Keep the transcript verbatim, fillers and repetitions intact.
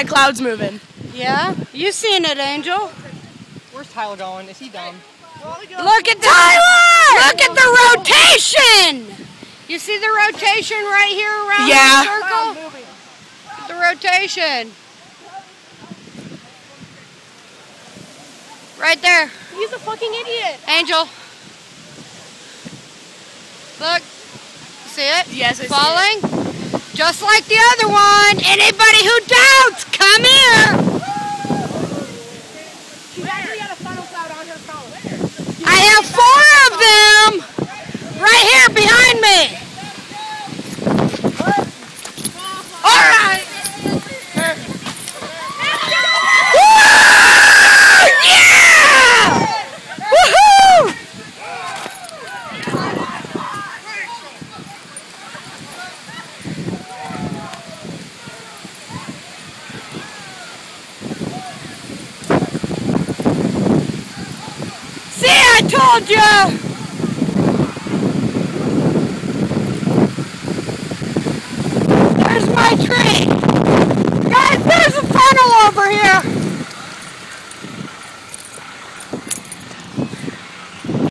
that cloud's moving. Yeah? You seen it, Angel? Where's Tyler going? Is he done? Look at the Tyler! Look at the rotation! You see the rotation right here around Yeah. the circle? The rotation. Right there. He's a fucking idiot. Angel. Look. See it? Yes, I Falling? See it. Just like the other one. Anybody who doubts, come here. She's actually got a funnel cloud on her phone. I have four of them right here behind me. All right. Yeah! Woohoo! See, I told you!